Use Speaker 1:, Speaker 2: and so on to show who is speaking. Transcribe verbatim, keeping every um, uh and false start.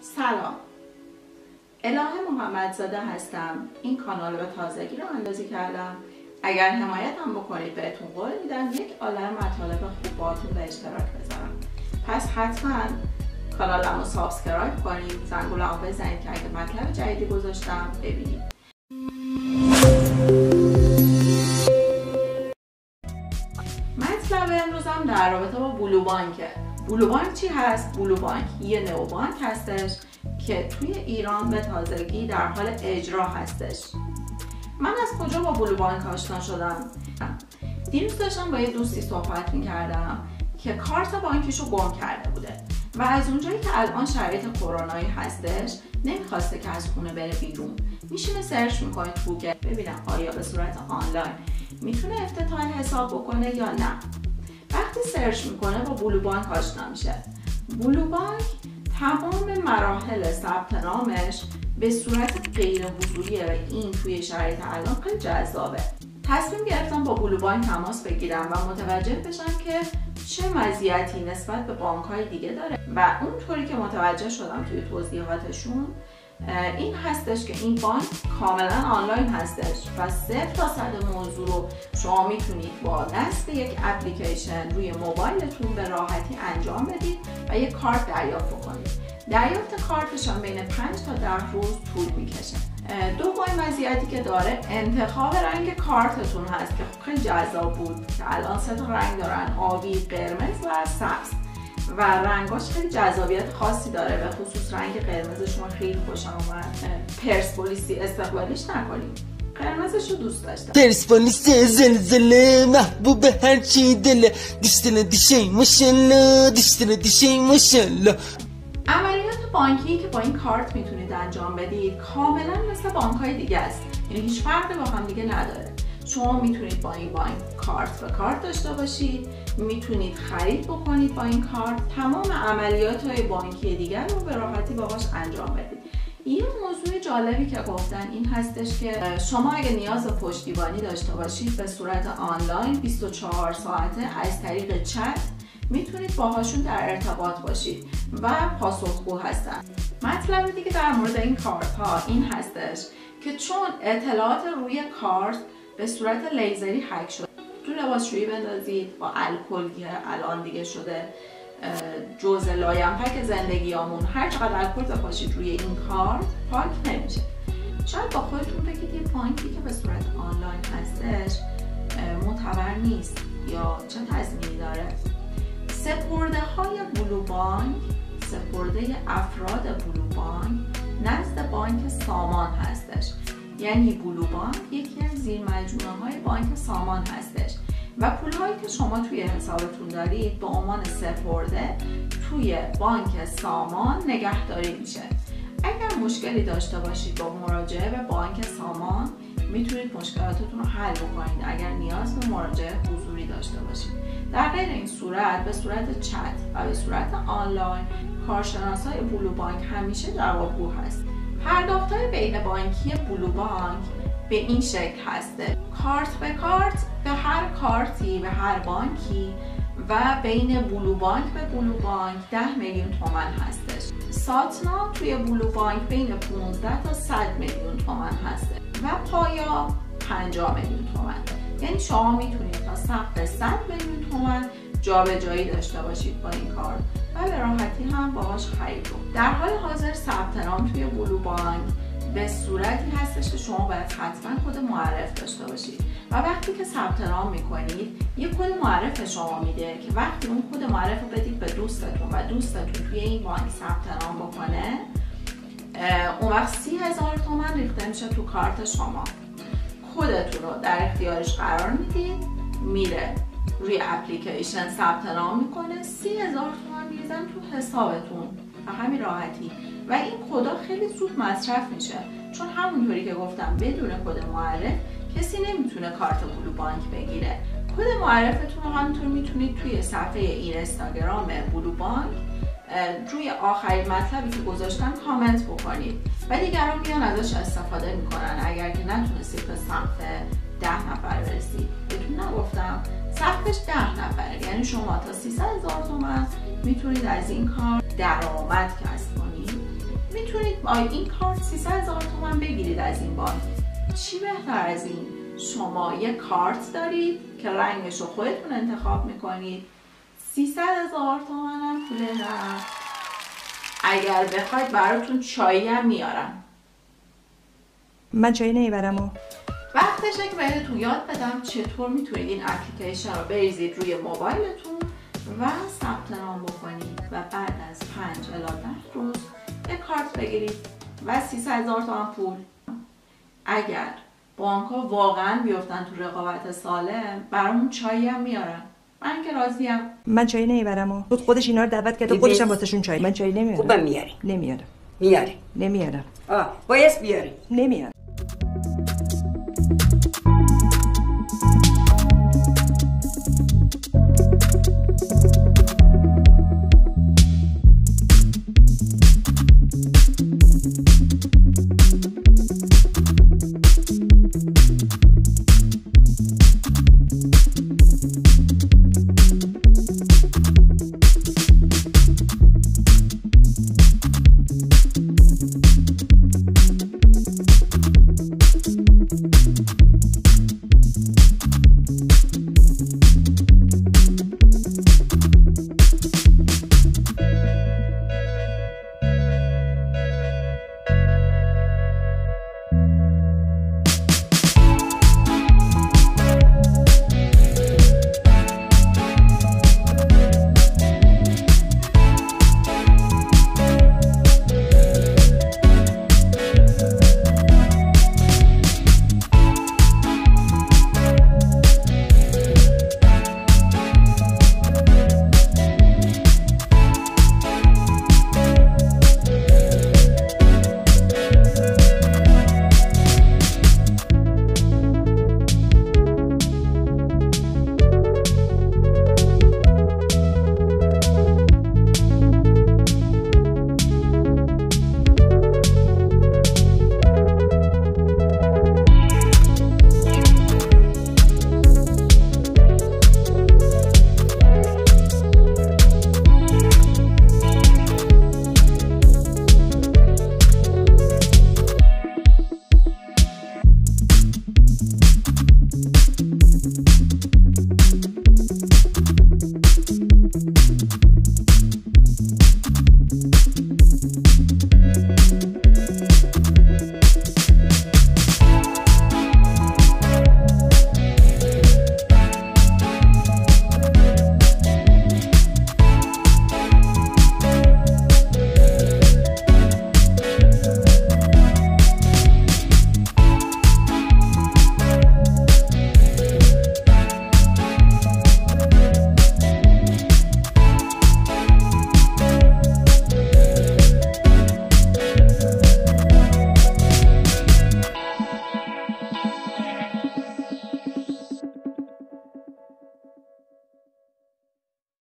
Speaker 1: سلام، الهه محمدزاده هستم. این کانال به تازگی رو اندازی کردم. اگر حمایت هم بکنید بهتون قول میدم یک عالم مطالب خوب باهاتون به اشتراک بذارم. پس حتما کانالم رو سابسکرایب کنید، زنگوله رو بزنید که اگه مطلب جدیدی گذاشتم ببینید. مطلب امروزم در رابطه با بلو بانکه. بلو بانک چی هست؟ بلو بانک یه نئوبانک هستش که توی ایران به تازگی در حال اجرا هستش. من از کجا با بلو بانک آشنا شدم؟ دیروز داشتم با یه دوستی صحبت میکردم که کارت بانکیشو گم کرده بوده و از اونجایی که الان شرایط کرونایی هستش نمیخواسته که از خونه بره بیرون. میشینه سرچ میکنه تو گوگل ببینم آیا به صورت آنلاین میتونه افتتاح حساب بکنه یا نه. وقتی سرچ میکنه با بلو بانک آشنا میشه. بلو بانک تمام مراحل ثبت نامش به صورت غیر حضوریه و این توی شرایط الان خیلی جذابه. تصمیم گرفتم با بلو بانک تماس بگیرم و متوجه بشم که چه مزیتی نسبت به بانک‌های دیگه داره و اونطوری که متوجه شدم توی توضیحاتشون این هستش که این بانک کاملا آنلاین هستش و صفر تا صد موضوع رو شما میتونید با دست یک اپلیکیشن روی موبایلتون به راحتی انجام بدید و یک کارت دریافت کنید. دریافت کارتش هم بین پنج تا ده روز طول میکشه. دومین مزیتی که داره انتخاب رنگ کارتتون هست که خیلی جذاب بود که الان سه تا رنگ دارن: آبی، قرمز و سبز و رنگاش خیلی جذابیت خاصی داره. به خصوص رنگ قرمزش من خیلی خوشم اومد. پرسپولیسی استقبالیش نکنیم، قرمزش رو دوست داشتم.
Speaker 2: پرسپولیس زلزله محبوب هرچی دله دیشتل دیشی ماشالله دیشتل دیشی ماشالله.
Speaker 1: عملیات بانکی که با این کارت میتونید انجام بدید کاملا مثل بانک‌های دیگه است، یعنی هیچ فرقی با هم دیگه نداره. شما میتونید با این بانک کارت به کارت داشته باشید، میتونید خرید بکنید با این کارت، تمام عملیات های بانکی دیگر رو به راحتی باهاش انجام بدید. یه موضوع جالبی که گفتن این هستش که شما اگه نیاز پشتیبانی داشته باشید به صورت آنلاین بیست و چهار ساعته از طریق چت میتونید باهاشون در ارتباط باشید و پاسخگو هستن. مطلب دیگه در مورد این کارت ها این هستش که چون اطلاعات روی کارت به صورت لیزری هک شده، تو لباسشویی بندازید با الکل که الان دیگه شده جزء لاینفک زندگیامون، هر چقدر الکل بپاشید روی این کارت پاک نمیشه. شاید با خودتون بگید یه بانکی که به صورت آنلاین هستش معتبر نیست یا چه تضمینی داره. سپرده های بلو بانک، سپرده افراد بلو بانک نزد بانک سامان هستش. یعنی بلو بانک یکی از زیر مجموعه های بانک سامان هستش و پول هایی که شما توی حسابتون دارید به عنوان سپرده توی بانک سامان نگهداری میشه. اگر مشکلی داشته باشید با مراجعه به بانک سامان میتونید مشکلاتتون رو حل بکنید اگر نیاز به مراجعه حضوری داشته باشید. در غیر این صورت به صورت چت و به صورت آنلاین کارشناسای بلو بانک همیشه جوابگو هست. پرداخت‌های بین بانکی بلو بانک به این شکل هسته: کارت به کارت به هر کارتی به هر بانکی و بین بلو بانک به بلو بانک ده میلیون تومان هستش. ساتنا توی بلو بانک بین پانزده تا صد میلیون تومان هسته و پایا پنجاه میلیون تومان. یعنی شما میتونید تا سقف صد میلیون تومان جابجایی داشته باشید با این کارت و به راحتی هم باهاش خرید رو. در حال حاضر ثبت نام توی بلو بانک به صورتی هستش که شما باید حتما کد معرف داشته باشید و وقتی که ثبت نام میکنید یه کد معرف شما میده که وقتی اون کد معرف رو بدید به دوستتون و دوستتون توی این بانک ثبت نام بکنه اون وقت سی هزار تومان ریخته میشه تو کارت شما. کدتون رو در اختیارش قرار میدید، میره روی اپلیکیشن ثبت نام میکنه، سی هزار تومان میریزن تو حسابتون و همین راحتی و این کدا خیلی زود مصرف میشه چون همونطوری که گفتم بدون کد معرف کسی نمیتونه کارت بلو بانک بگیره. کد معرفتون رو همونطور میتونید توی صفحه اینستاگرام بلو بانک روی آخرین مطلبی که گذاشتن کامنت بکنید و دیگران میان ازش استفاده میکنن. اگر که نتونستید به سقف ده نفر برسید، بهتون نگفتم سقفش ده نفره، یعنی شما تا سیصد هزار تومان میتونید از این کار درآمد کسب کنید میتونید این کارت سیصد هزار تومان بگیرید از این بانک. چی بهتر از این؟ شما یه کارت دارید که رنگش رو خودتون انتخاب میکنید، سیصد هزار تومان هم پول رفت. اگر بخواید براتون چایی هم میارم.
Speaker 3: من چایی نمیبرم و
Speaker 1: وقتشه که بهتون یاد بدم چطور میتونید این اپلیکیشن رو بریزید روی موبایلتون و ثبت نام بکنید و بعد از پنج الی ده روز یک کارت بگیرید و سیصد هزار تومان پول. اگر بانک ها واقعا بیفتن تو رقابت سالم برامون چایی هم میارن. من که راضیم.
Speaker 3: من چایی نمیبرم و خودش اینا رو دعوت کرده، خودش هم واسهشون چای. من چایی نمیارم.
Speaker 4: خوبم میاری؟
Speaker 3: نمیارم.
Speaker 4: میاری؟
Speaker 3: نمیارم.
Speaker 4: آه باید بیاری؟
Speaker 3: نمیارم.
Speaker 5: Thank you.